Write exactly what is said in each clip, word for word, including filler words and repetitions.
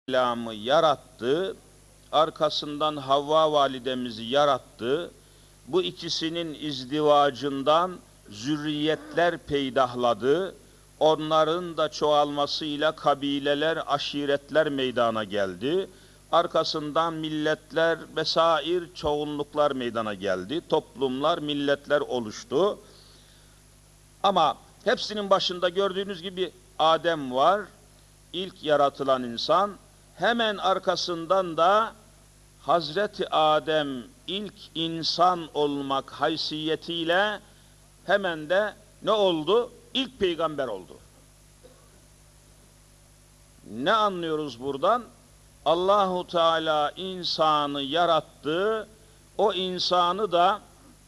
Aleyhisselam'ı yarattı, arkasından Havva validemizi yarattı. Bu ikisinin izdivacından zürriyetler peydahladı. Onların da çoğalmasıyla kabileler, aşiretler meydana geldi. Arkasından milletler vesaire çoğunluklar meydana geldi. Toplumlar, milletler oluştu. Ama hepsinin başında gördüğünüz gibi Adem var. İlk yaratılan insan. Hemen arkasından da Hazreti Adem ilk insan olmak haysiyetiyle hemen de ne oldu? İlk peygamber oldu. Ne anlıyoruz buradan? Allahu Teala insanı yarattı. O insanı da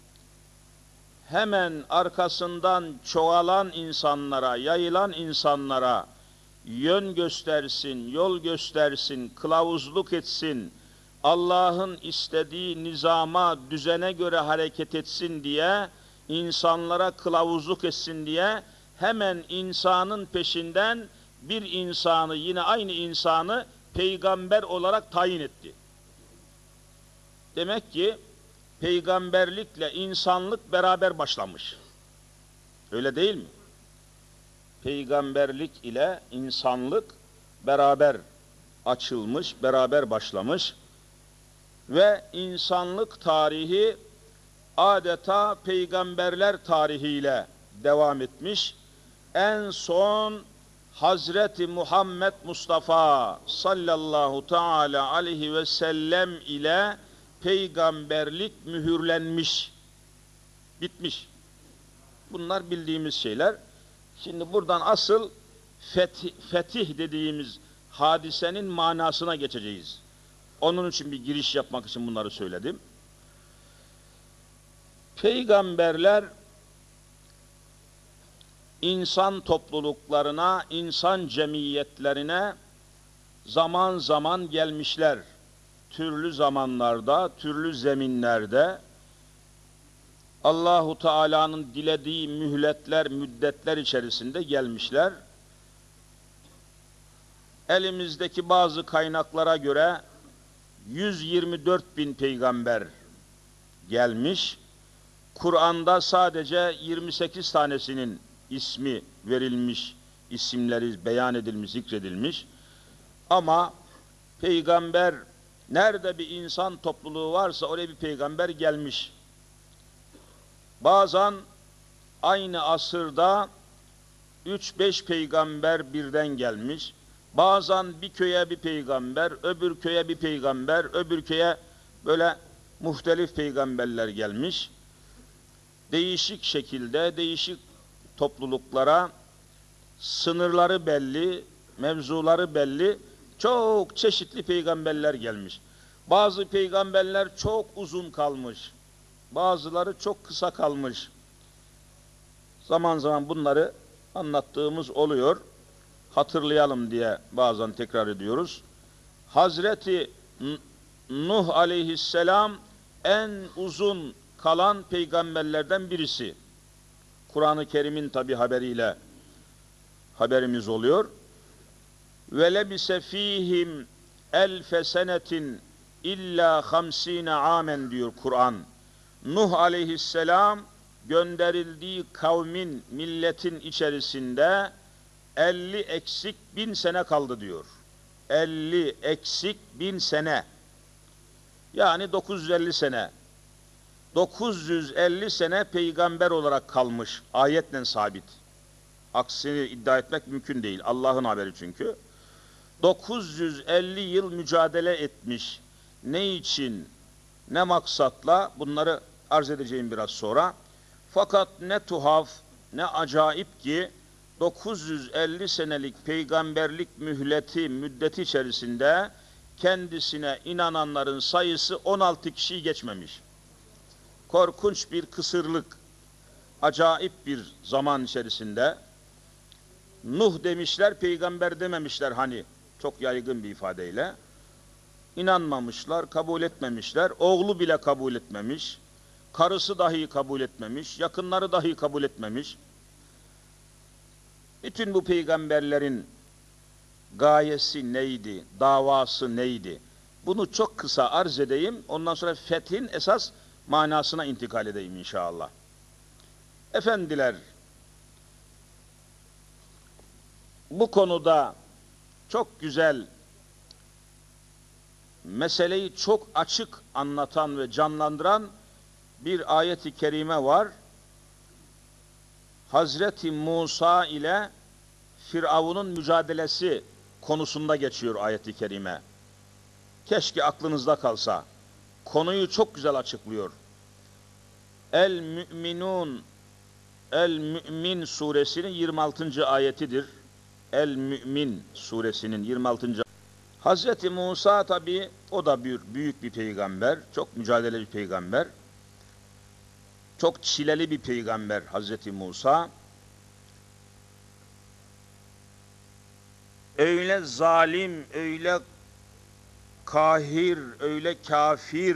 hemen arkasından çoğalan insanlara, yayılan insanlara yön göstersin, yol göstersin, kılavuzluk etsin, Allah'ın istediği nizama, düzene göre hareket etsin diye, insanlara kılavuzluk etsin diye hemen insanın peşinden bir insanı, yine aynı insanı peygamber olarak tayin etti. Demek ki peygamberlikle insanlık beraber başlamış. Öyle değil mi? Peygamberlik ile insanlık beraber açılmış, beraber başlamış ve insanlık tarihi adeta peygamberler tarihiyle devam etmiş. En son Hazreti Muhammed Mustafa sallallahu teala aleyhi ve sellem ile peygamberlik mühürlenmiş, bitmiş. Bunlar bildiğimiz şeyler. Şimdi buradan asıl fetih, fetih dediğimiz hadisenin manasına geçeceğiz. Onun için bir giriş yapmak için bunları söyledim. Peygamberler insan topluluklarına, insan cemiyetlerine zaman zaman gelmişler. Türlü zamanlarda, türlü zeminlerde Allahu Teala'nın dilediği mühletler, müddetler içerisinde gelmişler. Elimizdeki bazı kaynaklara göre yüz yirmi dört bin peygamber gelmiş. Kur'an'da sadece yirmi sekiz tanesinin ismi verilmiş, isimleri beyan edilmiş, zikredilmiş. Ama peygamber, nerede bir insan topluluğu varsa oraya bir peygamber gelmiş. Bazen aynı asırda üç beş peygamber birden gelmiş. Bazen bir köye bir peygamber, öbür köye bir peygamber, öbür köye böyle muhtelif peygamberler gelmiş. Değişik şekilde, değişik topluluklara sınırları belli, mevzuları belli, çok çeşitli peygamberler gelmiş. Bazı peygamberler çok uzun kalmış. Bazıları çok kısa kalmış. Zaman zaman bunları anlattığımız oluyor. Hatırlayalım diye bazen tekrar ediyoruz. Hazreti Nuh aleyhisselam en uzun kalan peygamberlerden birisi. Kur'an-ı Kerim'in tabi haberiyle haberimiz oluyor. Ve lebise fihim elfe senetin illa hamsine amen diyor Kur'an. Nuh aleyhisselam gönderildiği kavmin, milletin içerisinde elli eksik bin sene kaldı diyor. elli eksik bin sene. Yani dokuz yüz elli sene. dokuz yüz elli sene peygamber olarak kalmış. Ayetle sabit. Aksini iddia etmek mümkün değil. Allah'ın haberi çünkü. dokuz yüz elli yıl mücadele etmiş. Ne için, ne maksatla, bunları arz edeceğim biraz sonra. Fakat ne tuhaf, ne acayip ki dokuz yüz elli senelik peygamberlik mühleti, müddeti içerisinde kendisine inananların sayısı on altı kişiyi geçmemiş. Korkunç bir kısırlık, acayip bir zaman içerisinde. Nuh demişler, peygamber dememişler hani, çok yaygın bir ifadeyle. İnanmamışlar, kabul etmemişler, oğlu bile kabul etmemiş, karısı dahi kabul etmemiş, yakınları dahi kabul etmemiş. Bütün bu peygamberlerin gayesi neydi, davası neydi? Bunu çok kısa arz edeyim, ondan sonra fethin esas manasına intikal edeyim inşallah. Efendiler, bu konuda çok güzel, meseleyi çok açık anlatan ve canlandıran bir ayet-i kerime var. Hazreti Musa ile Firavun'un mücadelesi konusunda geçiyor ayet-i kerime. Keşke aklınızda kalsa. Konuyu çok güzel açıklıyor. El Mü'minun, El Mü'min suresinin yirmi altıncı ayetidir. El Mü'min suresinin yirmi altıncı Hazreti Musa tabi o da bir büyük bir peygamber, çok mücadeleci bir peygamber. Çok çileli bir peygamber Hazreti Musa. Öyle zalim, öyle kahir, öyle kafir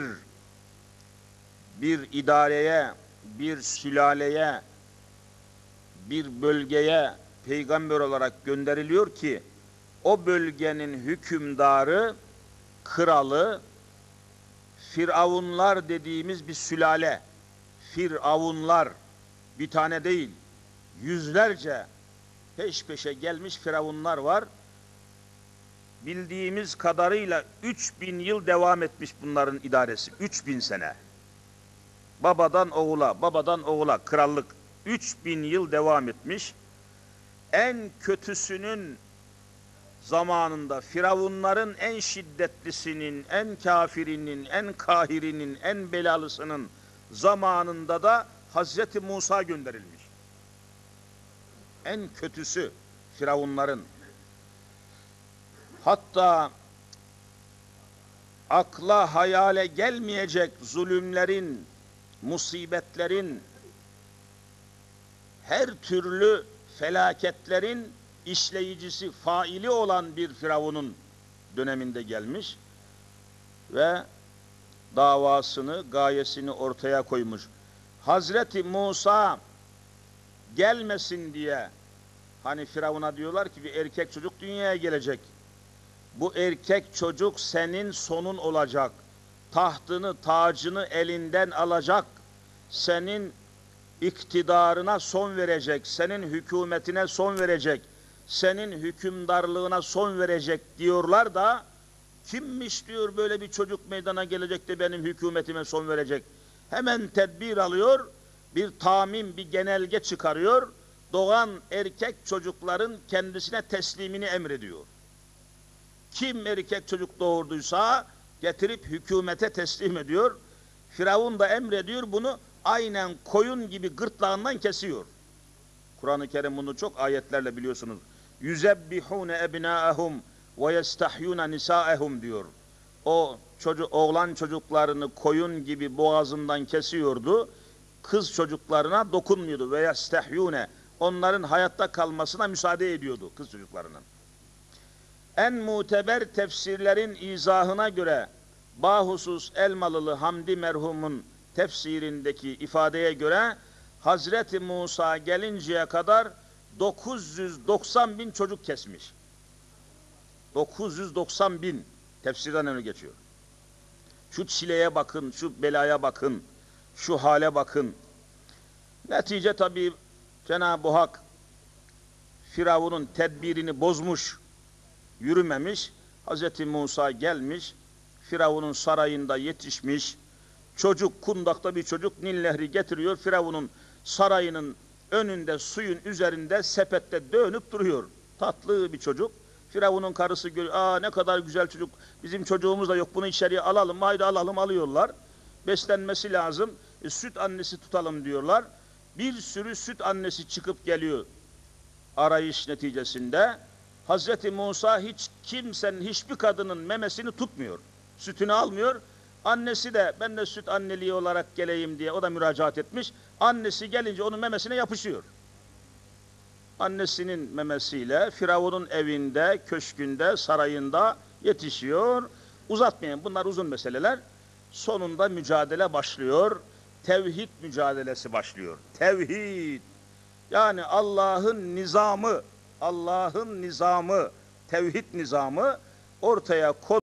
bir idareye, bir sülaleye, bir bölgeye peygamber olarak gönderiliyor ki o bölgenin hükümdarı, kralı Firavunlar dediğimiz bir sülale. Firavunlar bir tane değil, yüzlerce peş peşe gelmiş firavunlar var. Bildiğimiz kadarıyla üç bin yıl devam etmiş bunların idaresi. Üç bin sene. Babadan oğula, babadan oğula krallık üç bin yıl devam etmiş. En kötüsünün zamanında, firavunların en şiddetlisinin, en kafirinin, en kahirinin, en belalısının zamanında da Hazreti Musa gönderilmiş. En kötüsü firavunların. Hatta akla hayale gelmeyecek zulümlerin, musibetlerin, her türlü felaketlerin işleyicisi, faili olan bir firavunun döneminde gelmiş ve davasını, gayesini ortaya koymuş. Hazreti Musa gelmesin diye, hani Firavun'a diyorlar ki bir erkek çocuk dünyaya gelecek. Bu erkek çocuk senin sonun olacak. Tahtını, tacını elinden alacak. Senin iktidarına son verecek. Senin hükümetine son verecek. Senin hükümdarlığına son verecek diyorlar da kimmiş diyor böyle bir çocuk meydana gelecek de benim hükümetime son verecek. Hemen tedbir alıyor, bir tamim, bir genelge çıkarıyor. Doğan erkek çocukların kendisine teslimini emrediyor. Kim erkek çocuk doğurduysa getirip hükümete teslim ediyor. Firavun da emrediyor, bunu aynen koyun gibi gırtlağından kesiyor. Kur'an-ı Kerim bunu çok ayetlerle biliyorsunuz. Yüzebbihune ebnâehum ve yestahyûne nisâehum diyor. O çocuk, oğlan çocuklarını koyun gibi boğazından kesiyordu. Kız çocuklarına dokunmuyordu. Ve yestahyûne, onların hayatta kalmasına müsaade ediyordu kız çocuklarının. En muteber tefsirlerin izahına göre bahusus Elmalılı Hamdi merhumun tefsirindeki ifadeye göre Hazreti Musa gelinceye kadar dokuz yüz doksan bin çocuk kesmiş. dokuz yüz doksan bin tefsirden öne geçiyor. Şu çileye bakın, şu belaya bakın, şu hale bakın. Netice tabii Cenab-ı Hak Firavun'un tedbirini bozmuş, yürümemiş. Hazreti Musa gelmiş, Firavun'un sarayında yetişmiş. Çocuk, kundakta bir çocuk Nil Nehri getiriyor. Firavun'un sarayının önünde, suyun üzerinde sepette dönüp duruyor. Tatlı bir çocuk. Firavun'un karısı görüyor. Aa ne kadar güzel çocuk. Bizim çocuğumuz da yok. Bunu içeriye alalım. Haydi alalım, alıyorlar. Beslenmesi lazım. E, süt annesi tutalım diyorlar. Bir sürü süt annesi çıkıp geliyor. Arayış neticesinde Hazreti Musa hiç kimsenin, hiçbir kadının memesini tutmuyor. Sütünü almıyor. Annesi de ben de süt anneliği olarak geleyim diye o da müracaat etmiş. Annesi gelince onun memesine yapışıyor. Annesinin memesiyle Firavun'un evinde, köşkünde, sarayında yetişiyor. Uzatmayın, bunlar uzun meseleler. Sonunda mücadele başlıyor. Tevhid mücadelesi başlıyor. Tevhid. Yani Allah'ın nizamı, Allah'ın nizamı, tevhid nizamı ortaya konuldu.